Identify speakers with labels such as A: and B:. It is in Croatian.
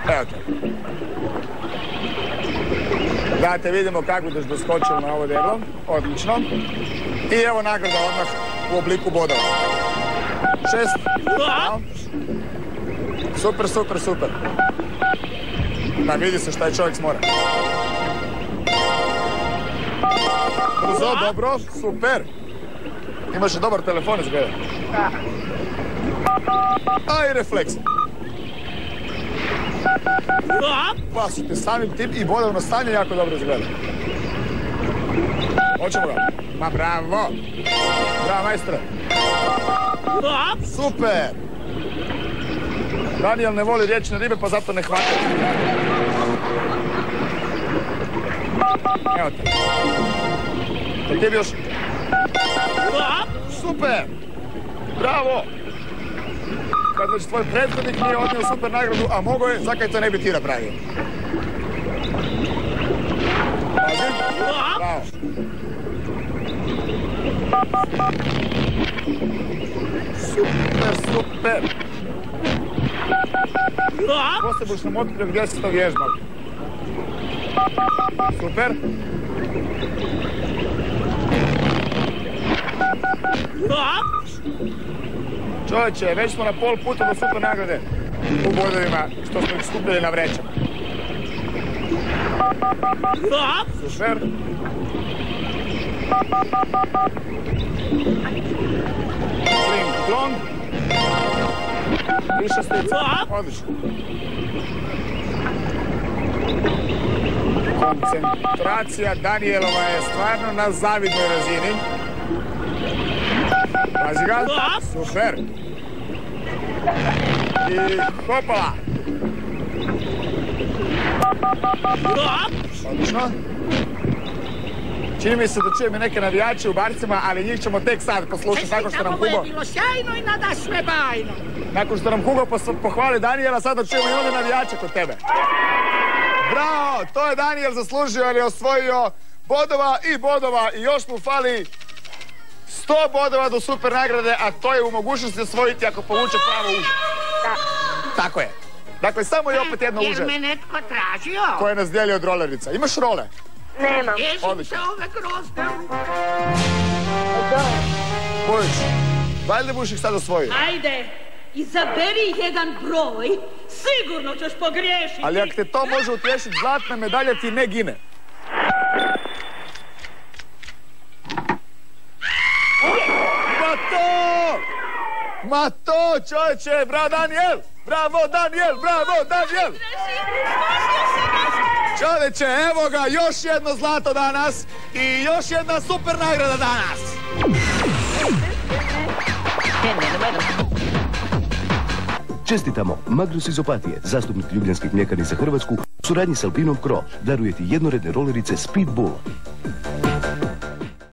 A: Evo te. Da te vidimo kako ćeš doskočiti na ovo deblo. Odlično. I evo nagrada odmah u obliku bodova. 6. Super, super, super. Da, vidi se šta je čovjek smora. Brzo, dobro, super. Imaš i dobar telefon izgleda. A i refleks. Pa su te samim tim i bodovno stanje jako dobro izgleda. Hoćemo ga. Ma bravo. Bravo, majstre. Super. Daniel ne voli riječne ribe, pa zato ne hvata. Evo te. Da ti bi još... Super. Bravo. Kad već tvoj prethodnik nije odnio super nagradu, a mogo je, zakaj to ne bi ti napravio? Pazi. Bravo. Super, super. Poslije buš nam otkrio gdje se to vježba. Super. Čovječe, već smo na pol puta do super nagrade u bodovima što smo ih skupili na vrećama. Super. Kling plong. Više stica. Odlično. Koncentracija Danielova je stvarno na zavidnoj razini. Pazi ga. Super. I hopala. Odlično. Čini mi se da čujem i neke navijače u barcima, ali njih ćemo tek sad poslušati nakon što nam Hugo...
B: Ovo je bilo sjajno i nadasve bajno.
A: Nakon što nam Hugo pohvali Daniela, sada čujemo i one navijače kod tebe. Bravo, to je Daniel zaslužio jer je osvojio bodova i još mu fali 100 bodova do super nagrade, a to je u mogućnosti osvojiti ako povuče pravo uže. Tako je. Dakle, samo je opet jedno uže.
B: Jer me netko tražio.
A: Koje nas dijeli od rolerica. Imaš role?
C: Nemam.
B: Ježim se ove grozne.
A: Bojić, valjda buš ih sad osvojio.
D: Ajde, izaberi jedan broj, sigurno ćeš pogriješiti.
A: Ali ako te to može utješiti, zlatna medalja ti ne gine. Ma to, čovječe, bravo Daniel! Bravo Daniel, bravo Daniel! Čovječe, evo ga, još jedno zlato danas i još jedna super nagrada danas!
E: Čestitamo, Magnus iz Opatije, zastupnik Ljubljanskih mljekari za Hrvatsku, u suradnji s Alpinom Kro, daruje ti jednoredne rolerice Speed Bull.